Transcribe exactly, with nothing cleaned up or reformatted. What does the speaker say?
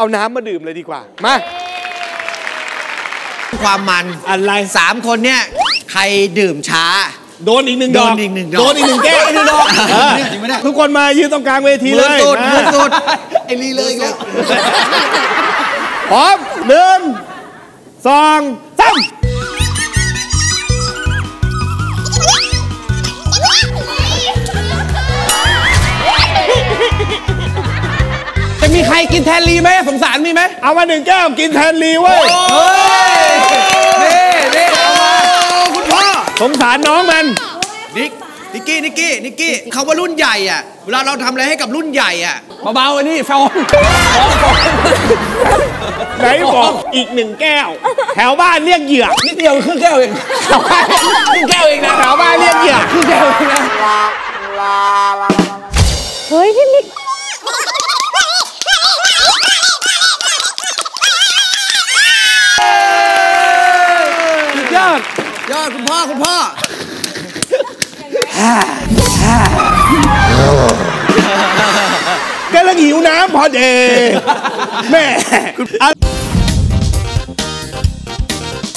เอาน้ำมาดื่มเลยดีกว่ามาความมันอะไรสามคนเนี่ยใครดื่มช้าโดนอีกหนึ่งดอกโดนอีกหนึ่งดอกโดนอีกหนึ่งแก้วอีกหนึ่งดอกทุกคนมายืนตรงกลางเวทีเลยสุดมือสุดไอ้ลีเลยแล้วพร้อมหนึ่งสองสามจะมีใครกินแทนลีไหมสงสารมีไหมเอามาหนึ่งแก้วกินแทนลีเว้ยนี่นี่เอามาคุณพ่อสงสารน้องมันนิกนิกกี้นิกกี้นิกกี้เขาว่ารุ่นใหญ่อ่ะเวลาเราทำอะไรให้กับรุ่นใหญ่อ่ะเบาๆอันนี้ฟองไหนบอกอีกหนึ่งแก้วแถวบ้านเรียกเหยื่อนิดเดียวครึ่งแก้วเองครึ่งแก้วเองนะแถวบ้านเรียกเหยื่อครึ่งแก้วเองนะเฮ้ยพี่นิกยอดยอดคุณพ่อคุณพ่อแกลังหิวน้ำพอดีแม่